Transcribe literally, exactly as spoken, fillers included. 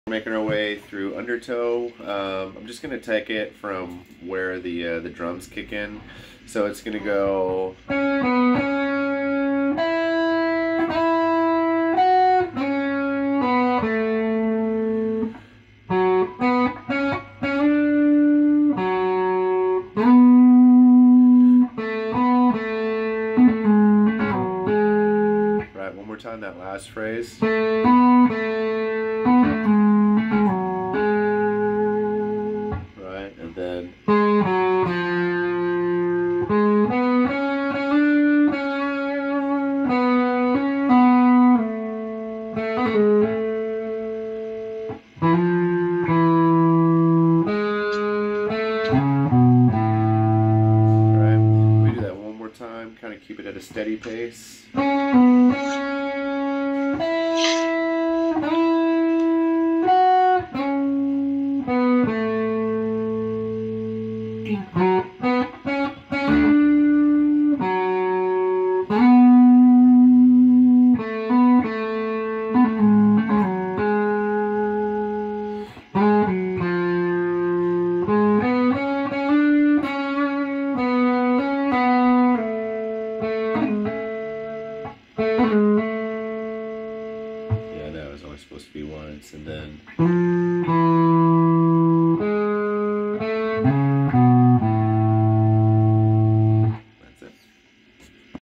Making our way through undertow. Um, I'm just gonna take it from where the uh, the drums kick in. So it's gonna go. Right, one more time that last phrase. Right, and then right, we do that one more time, kind of keep it at a steady pace. Yeah, that was only supposed to be once, and then